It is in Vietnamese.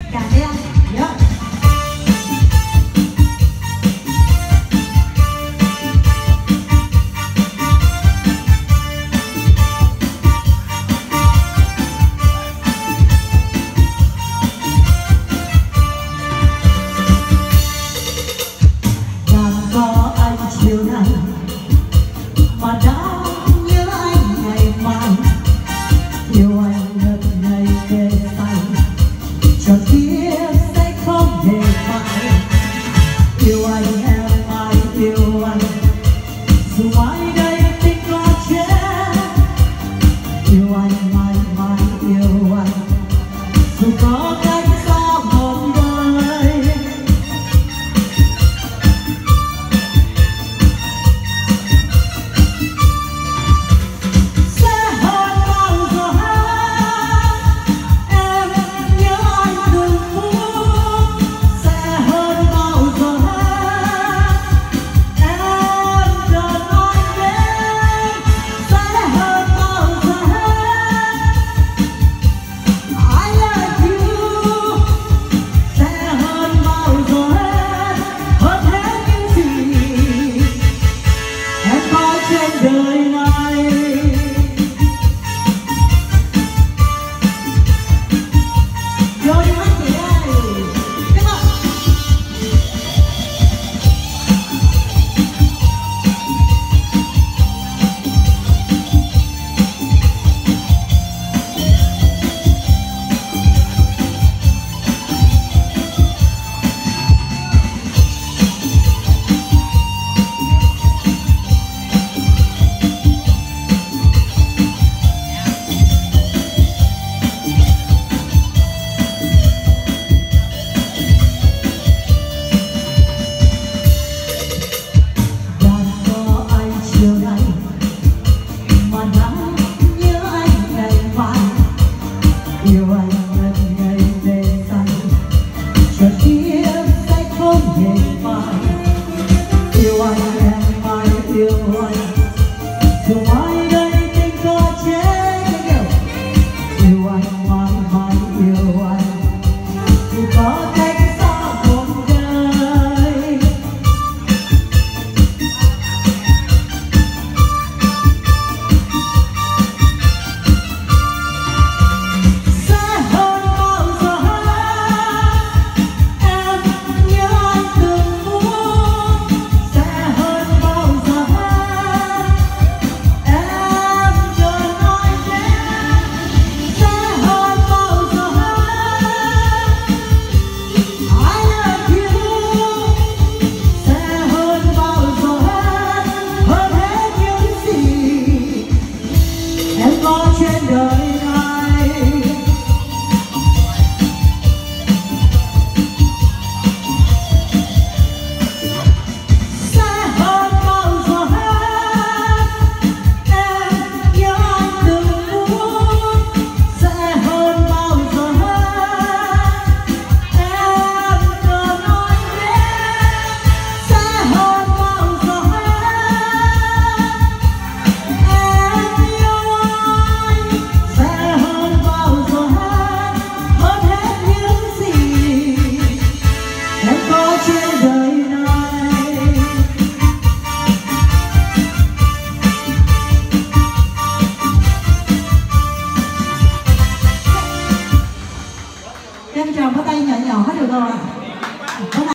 Cà đen. Yeah. Chiều nay mà đã nhớ anh ngày mai, yêu anh ngất ngây kề tay, cho kia sẽ không hề phai. Yêu anh em mãi yêu anh, dù mai đây tình có chết. Yêu anh mãi mãi yêu anh, dù có cách xa một đời. Đời này vô đi mấy chị ơi, come on. Yêu anh ngất ngây mê say, cho kia sẽ không hề phai. Yêu anh em mãi yêu anh, dù mai đây tình có chết. Yêu anh mãi mãi yêu anh, dù có cách xa một đời. Trên đời này sẽ hơn bao giờ hết. Em nhớ anh từng phút, sẽ hơn bao giờ hết. Em cần anh biết, sẽ hơn bao giờ hết. Em yêu anh sẽ hơn bao giờ hết, hơn hết những gì em có trên đời này. Em tròn có tay nhỏ nhỏ.